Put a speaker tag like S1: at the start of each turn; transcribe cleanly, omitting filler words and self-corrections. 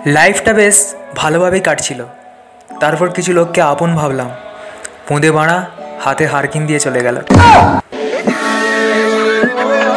S1: লাইফটা বেশ ভালোভাবেই কাটছিল। তারপর কিছু লোককে আপন ভাবলাম, পুঁদে বাড়া হাতে হারকিন দিয়ে চলে গেল।